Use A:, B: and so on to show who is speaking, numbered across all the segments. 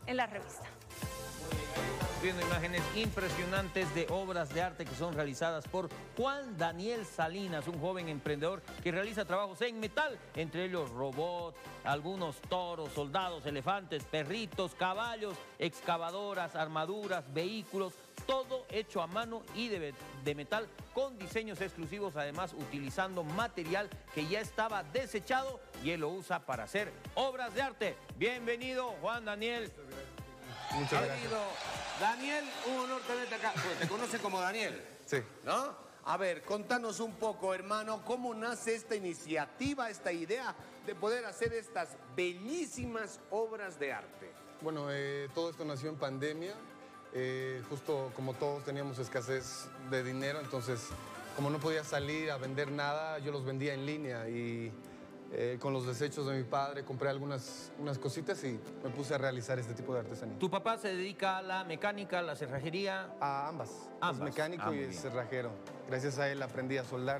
A: en la revista.
B: Viendo imágenes impresionantes de obras de arte que son realizadas por Juan Daniel Salinas, un joven emprendedor que realiza trabajos en metal, entre ellos robots, algunos toros, soldados, elefantes, perritos, caballos, excavadoras, armaduras, vehículos, todo hecho a mano y de metal con diseños exclusivos, además utilizando material que ya estaba desechado y él lo usa para hacer obras de arte. Bienvenido, Juan Daniel.
C: Muchas gracias.
D: Querido Daniel, un honor tenerte acá. Pues te conoce como Daniel.
C: Sí.
D: ¿No? A ver, contanos un poco, hermano, cómo nace esta iniciativa, esta idea de poder hacer estas bellísimas obras de arte.
C: Bueno, todo esto nació en pandemia. Justo como todos teníamos escasez de dinero, entonces como no podía salir a vender nada, yo los vendía en línea y con los desechos de mi padre compré unas cositas y me puse a realizar este tipo de artesanía.
B: ¿Tu papá se dedica a la mecánica, a la cerrajería?
C: A ambas.
B: Ambas.
C: Es mecánico y es cerrajero. Gracias a él aprendí a soldar.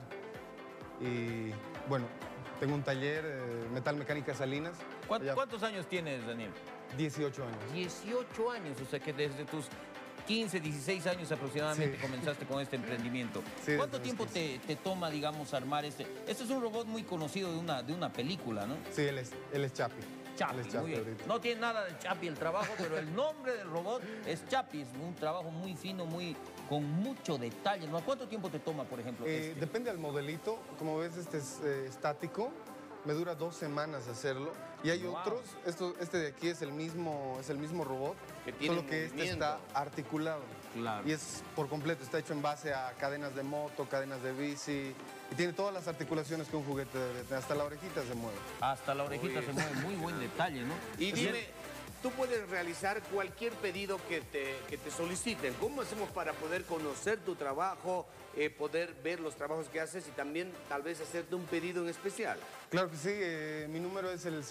C: Y bueno, tengo un taller, Metal Mecánica Salinas.
B: ¿Cuántos años tienes, Daniel?
C: 18 años. 18
B: años, o sea que desde tus 15, 16 años aproximadamente comenzaste con este emprendimiento.
C: Sí,
B: ¿Cuánto tiempo te toma, digamos, armar este? Este es un robot muy conocido de una película, ¿no?
C: Sí, él es Chapi.
B: Chapi,
C: Él es Chapi
B: muy bien.
C: ahorita.
B: No tiene nada de Chapi el trabajo, pero el nombre del robot es Chapi. Es un trabajo muy fino, con mucho detalle, ¿no? ¿Cuánto tiempo te toma, por ejemplo?
C: Depende del modelito. Como ves, este es estático. Me dura 2 semanas hacerlo. Y hay otros. Este de aquí es el mismo robot.
D: Que tiene
C: solo que este está articulado.
B: Claro.
C: Y es por completo. Está hecho en base a cadenas de moto, cadenas de bici. Y tiene todas las articulaciones que un juguete debe tener. Hasta la orejita se mueve.
B: Hasta la orejita se mueve. Muy buen detalle, ¿no?
D: Y dime, tú puedes realizar cualquier pedido que te soliciten. ¿Cómo hacemos para poder conocer tu trabajo, poder ver los trabajos que haces y también tal vez hacerte un pedido en especial?
C: Claro que sí. Mi número es el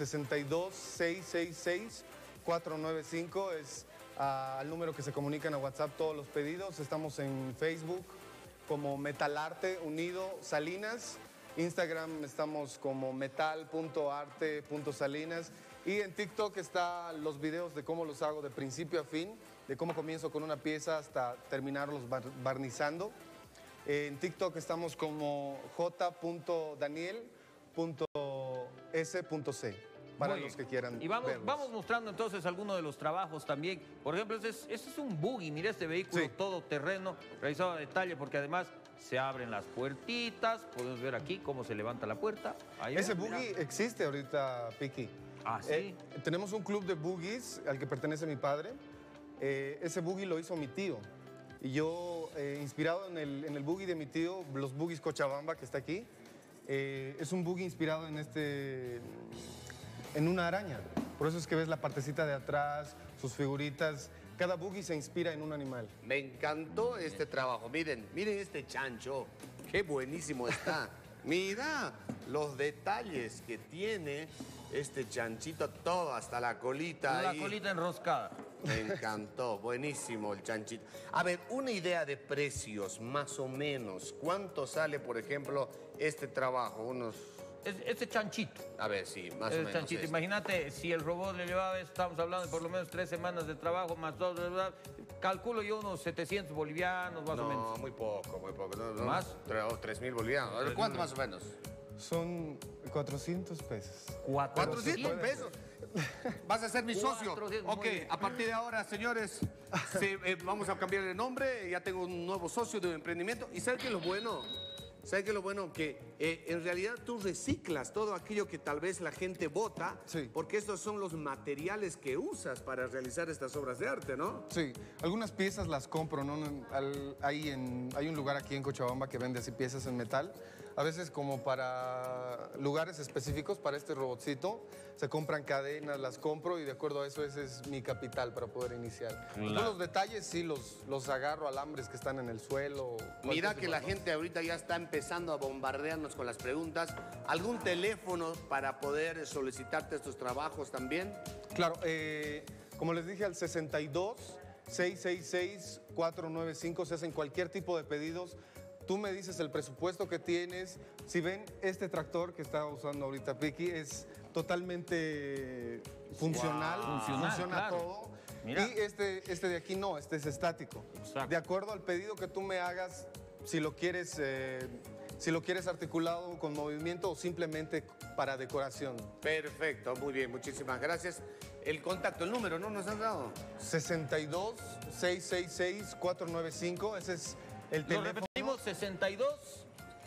C: 62-666-495. Es al número que se comunican a WhatsApp todos los pedidos. Estamos en Facebook como Metalarte Unido Salinas. Instagram estamos como metal.arte.salinas. Y en TikTok están los videos de cómo los hago de principio a fin, de cómo comienzo con una pieza hasta terminarlos barnizando. En TikTok estamos como j.daniel.s.c para los que quieran
B: y
C: verlos.
B: vamos mostrando entonces algunos de los trabajos también. Por ejemplo, este es un buggy. Mira este vehículo todoterreno, realizado a detalle, porque además se abren las puertitas. Podemos ver aquí cómo se levanta la puerta. Ahí
C: Ese buggy existe ahorita, Piki.
B: Ah, ¿sí?
C: Tenemos un club de buggies al que pertenece mi padre. Ese buggy lo hizo mi tío. Y yo, inspirado en el buggy de mi tío, los buggies Cochabamba, que está aquí, es un buggy inspirado en una araña. Por eso es que ves la partecita de atrás, sus figuritas. Cada buggy se inspira en un animal.
D: Me encantó este trabajo. Miren este chancho. Qué buenísimo está. Mira los detalles que tiene este chanchito, todo, hasta la colita.
B: La
D: ahí.
B: colita enroscada.
D: Me encantó, buenísimo el chanchito. A ver, una idea de precios, más o menos. ¿Cuánto sale, por ejemplo, este trabajo?
B: Este chanchito.
D: A ver, sí, más o menos.
B: Chanchito. Imagínate, si el robot le llevaba, estamos hablando de por lo menos 3 semanas de trabajo, más todo, calculo yo unos 700 bolivianos, más o menos.
D: No, muy poco, muy poco. No,
B: ¿Más?
D: 3.000 bolivianos. A ver, ¿cuánto más o menos?
C: Son 400 pesos.
D: 400 pesos. Vas a ser mi socio.
B: 400,
D: Ok, a partir de ahora, señores, vamos a cambiar de nombre. Ya tengo un nuevo socio de un emprendimiento. ¿Y sabes qué es lo bueno? ¿Sabes qué es lo bueno? Que en realidad tú reciclas todo aquello que tal vez la gente bota, porque estos son los materiales que usas para realizar estas obras de arte, ¿no?
C: Sí, algunas piezas las compro, ¿no? Hay un lugar aquí en Cochabamba que vende así piezas en metal. A veces como para lugares específicos, para este robotcito, se compran cadenas, las compro y de acuerdo a eso ese es mi capital para poder iniciar. Todos los detalles sí los agarro, alambres que están en el suelo.
D: Mira que la gente ahorita ya está empezando a bombardearnos con las preguntas. ¿Algún teléfono para poder solicitarte estos trabajos también?
C: Claro, como les dije, al 62-666-495 se hacen cualquier tipo de pedidos. tú me dices el presupuesto que tienes. Si ven, este tractor que está usando ahorita Piki es totalmente funcional, funciona
B: claro.
C: todo.
B: Mira.
C: Y este de aquí no, este es estático.
B: Exacto.
C: De acuerdo al pedido que tú me hagas, si lo quieres articulado con movimiento o simplemente para decoración.
D: Perfecto, muy bien, muchísimas gracias. El contacto, el número, ¿no nos has dado?
C: 62-666-495, ese es el
B: Lo
C: teléfono.
B: repetimos, 62.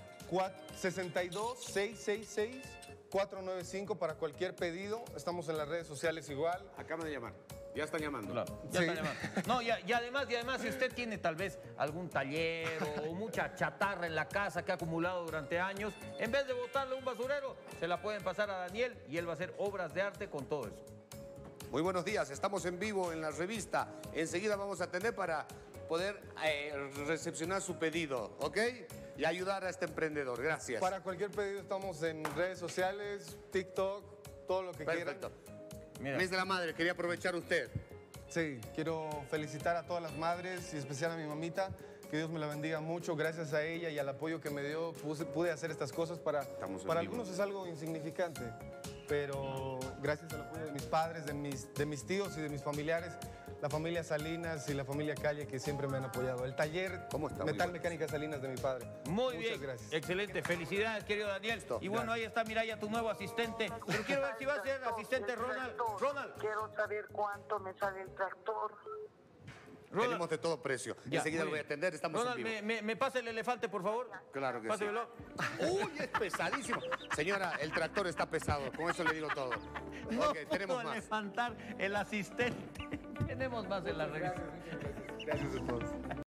C: 62-666-495 para cualquier pedido. Estamos en las redes sociales igual.
D: Acaban de llamar, ya están llamando.
B: Claro, ya
C: Sí.
B: está llamando. No, y además, si usted tiene tal vez algún taller o mucha chatarra en la casa que ha acumulado durante años, en vez de botarle a un basurero, se la pueden pasar a Daniel y él va a hacer obras de arte con todo eso.
D: Muy buenos días, estamos en vivo en la revista. Enseguida vamos a atender para poder recepcionar su pedido, ¿ok? Y ayudar a este emprendedor. Gracias.
C: Para cualquier pedido estamos en redes sociales, TikTok, todo lo que
D: Perfecto.
C: quieran.
B: Mira.
D: Mes de la Madre, quería aprovechar usted.
C: Sí, quiero felicitar a todas las madres y en especial a mi mamita. Que Dios me la bendiga mucho. Gracias a ella y al apoyo que me dio, pude hacer estas cosas. Para
D: Estamos en vivo.
C: algunos es algo insignificante, pero gracias al apoyo de mis padres, de mis tíos y de mis familiares, la familia Salinas y la familia Calle, que siempre me han apoyado. El taller
D: ¿Cómo está? Muy
C: Metal
D: bueno.
C: Mecánica Salinas de mi padre.
B: Muy bien.
C: Muchas gracias.
B: Excelente. Felicidades, querido Daniel. Y bueno, ahí está, mira, ya tu nuevo asistente. Pero quiero ver si va a ser asistente Ronald. Ronald.
A: Quiero saber cuánto me sale el tractor.
D: Tenemos de todo precio.
B: Ya,
D: Enseguida
B: muy
D: lo voy a
B: bien.
D: atender, estamos
B: Ronald,
D: en vivo.
B: ¿me pasa el elefante, por favor?
D: Claro que
B: Pásemelo.
D: sí. Uy, es pesadísimo. Señora, el tractor está pesado, con eso le digo todo.
B: No
D: Ok, tenemos
B: puedo
D: más.
B: levantar el asistente. Tenemos más en la revista.
C: Gracias a todos.